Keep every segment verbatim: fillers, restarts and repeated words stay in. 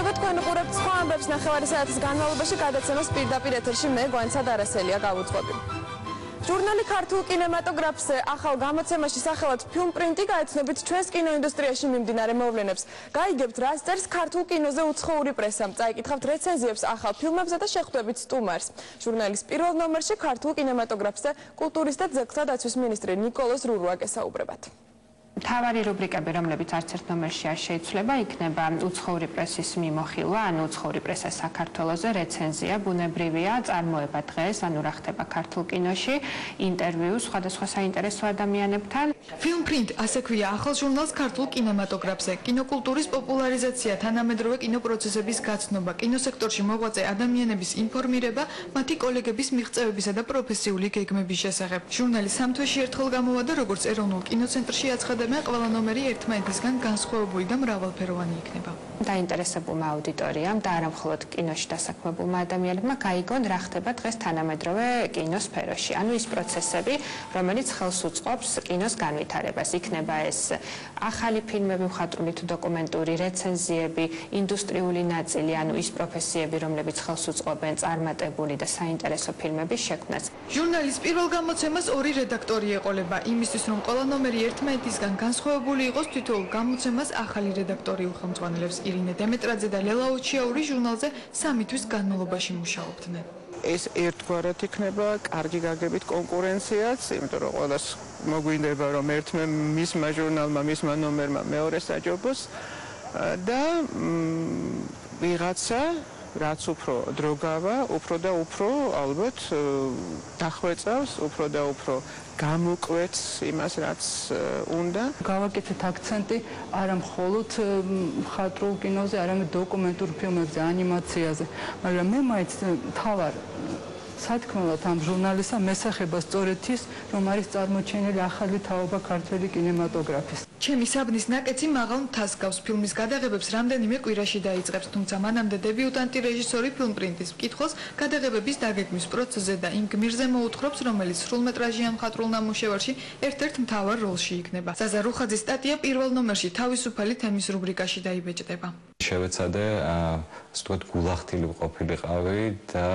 მოგესალმებით, თქვენ უყურებთ სხვა ამბებს ნახევარი საათის განმავლობაში გადაცემას პირდაპირ ეთერში მე გვანცა დარასელია გავუძღვები. ჟურნალი ქართულ კინემატოგრაფზე ახალ გამოცემაში სახელად ფილმპრინტი გაეცნობით ჩვენს კინოინდუსტრიაში მიმდინარე მოვლენებს. გაიგებთ, რას წერს ქართულ კინოზე უცხოური პრესამ, წაიკითხავთ რეცენზიებს ახალ ფილმებზე და შეხვდებით სტუმარს. ჟურნალის პირველ ნომერში ქართულ კინემატოგრაფზე კულტურის და ძეგლთა დაცვის მინისტრი ნიკოლოზ რურუა გესაუბრებათ. მთავარი რუბრიკები, რომლებიც არც ერთ ნომერში არ შეიცვლება, იქნება უცხოური პრესის მიმოხილვა, ანუ უცხოური პრესა საქართველოზე, რეცენზია, ბუნებრივია, წარმოება დღეს, ანუ რა ხდება ქართულ კინოში, ინტერვიუ სხვადასხვა საინტერესო ადამიანებთან. ფილმპრინტ, ასე ქვია ახალ ჟურნალს ქართულ კინემატოგრაფზე. კინოკულტურის პოპულარიზაცია, თანამედროვე კინოპროცესების გაცნობა, კინოსექტორში მოღვაწე ადამიანების ინფორმირება, მათი კოლეგების მიღწევებისა და პროფესიული გეგმების შესახებ. ჟურნალი სამ თვეში ერთხელ გამოვა და როგორც ეროვნულ კინოცენტრში აცხადებენ, ყველა ნომერი ერთმანეთისგან განსხვავებული და მრავალფეროვანი იქნება. დაინტერესებულმა აუდიტორიამ და არა მხოლოდ კინოში დასაქმებულმა ადამიანებმა გაიგონ, რა ხდება დღეს თანამედროვე კინოსფეროში, ანუ ის პროცესები, რომელიც ხელს უწყობს კინოს განვითარებას. იქნება ეს ახალი ფილმები, მხატვრული თუ დოკუმენტური, რეცენზიები, ინდუსტრიული ნაწილი, ანუ ის პროფესიები, რომლებიც ხელს უწყობენ წარმატებული და საინტერესო ფილმების შექმნას. ჟურნალის პირველ გამოცემას ორი რედაქტორი ეყოლება, იმისთვის რომ ყველა ნომერი ერთმანეთისგან განსხვავებული იყოს, თითოეულ გამოცემას ახალი რედაქტორი უხელმძღვანელებს. ირინე დემეტრაძე და ლელა ოჩიაური ჟურნალზე სამი თვის განმავლობაში მუშაობდნენ. ეს ერთგვარად იქნება კარგი გაგებით კონკურენციაც, იმიტომ რომ ყველას მოგვინდება რომ ერთმა მისმა ჟურნალმა, მისმა ნომერმა მეორე საჯობოს და ვიღაცა რაც უფრო დრო გავა, უფრო და უფრო ალბათ დახვეწავს, უფრო და უფრო გამოკვეთს იმას, რაც უნდა. გავაკეთეთ აქცენტი არა მხოლოდ მხატვრულ კინოზე, არამედ დოკუმენტურ ფილმებზე, ანიმაციაზე, მაგრამ მე მაინც თავარ სათქმელად ამ ჟურნალისა მესახება სწორედ ის, რომ არის წარმოჩენილი ახალი თაობა ქართული კინემატოგრაფის. ჩემი საბნის ნაკეცი მაღალ მთას გავს. ფილმის გადაღებებს რამდენიმე კვირაში დაიწყებს, თუმცა მანამდე დებიუტანტი რეჟისორი ფილმპრინტის მკითხველს გადაღებების დაგეგმვის პროცესზე და იმ გმირზე მოუთხრობს, რომელიც სრულმეტრაჟიან მხატვრულ ნამუშევარში ერთ-ერთ მთავარ როლში იქნება. ზაზა რუხაძის სტატია პირველ ნომერში თავისუფალი თემის რუბრიკაში დაიბეჭდება. შევეცადე, ასე ვთქვათ, გულახდილი ყოფილიყავი და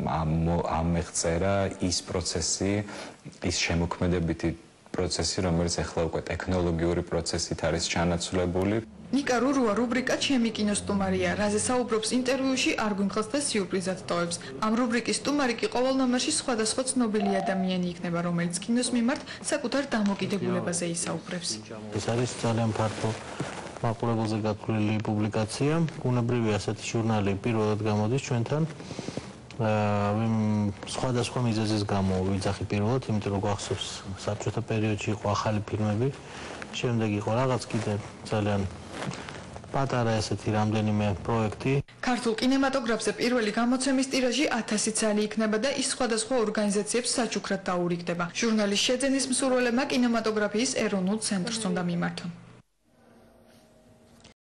ამეღწერა ის პროცესი, ის შემოქმედებითი პროცესი, რომელიც ახლა უკვე ტექნოლოგიური პროცესით არის ჩანაცვლებული. ნიკა რურუა რუბრიკა ჩემი კინოსტუმარია, რაზე საუბრობს ინტერვიუში, არ გვიმხელს და სიურპრიზად ტოვებს. ამ რუბრიკის სტუმარი კი ყოველ ნომერში სხვადასხვა ცნობილი ადამიანი იქნება, რომელიც კინოს მიმართ საკუთარ დამოკიდებულებაზე ისაუბრებს. ეს არის ძალიან ფართო მაყურებელზე გათვლილი პუბლიკაცია. ბუნებრივია, ასეთი ჟურნალი პირველად გამოდის ჩვენთან. სხვადასხვა მიზეზის გამო ვიძახი პირველად, იმიტომ რომ გვახსოვს საბჭოთა პერიოდში იყო ახალი ფილმები, შემდეგ იყო რაღაც კიდე ძალიან პატარა ესეთი რამდენიმე პროექტი. ქართულ კინემატოგრაფზე პირველი გამოცემის ტირაჟი ათასი ცალი იქნება და ის სხვადასხვა ორგანიზაციებს საჩუქრად დაურიგდება. ჟურნალის შეძენის მსურველებმა კინემატოგრაფიის ეროვნულ ცენტრს უნდა მიმართონ.